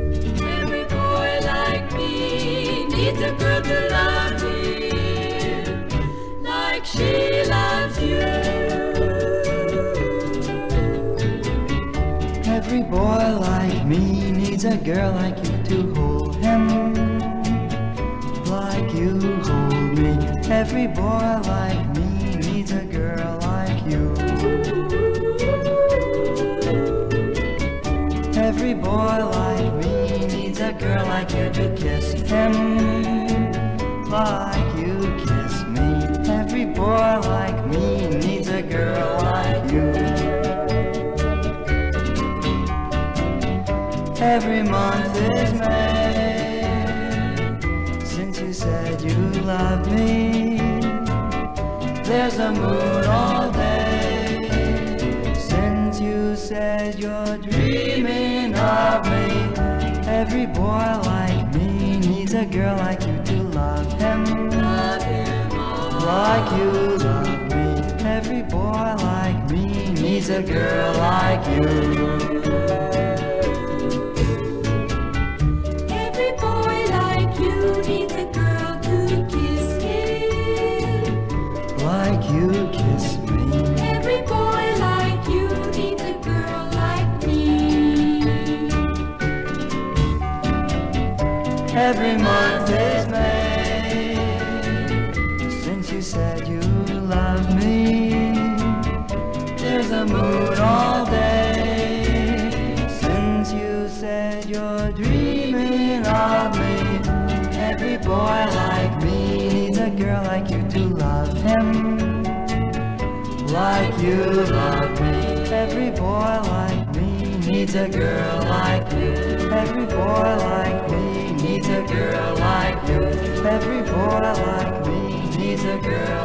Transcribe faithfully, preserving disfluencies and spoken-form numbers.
Every boy like me needs a girl to love him like she loves you. Every boy like me needs a girl like you to hold him like you hold me. Every boy like me needs a girl like you. Every boy like me needs a girl like you to kiss him like you kiss me. Every boy like me needs a girl like you. Every month is May since you said you love me. There's a moon all day since you said you're dreaming of me. Every boy like me needs a girl like you to love him, Love him like you love me. Every boy like me needs a girl like you. Every boy like you needs a girl to kiss him Like you kiss me. Every boy like you needs a girl like me. Every month is May since you said you love me. There's a moon all day since you said you're dreaming of me. Every boy like me needs a girl like you to love him like you love me. Every boy like me needs a girl like you. Every boy like me needs a girl like you. Every boy like me needs a girl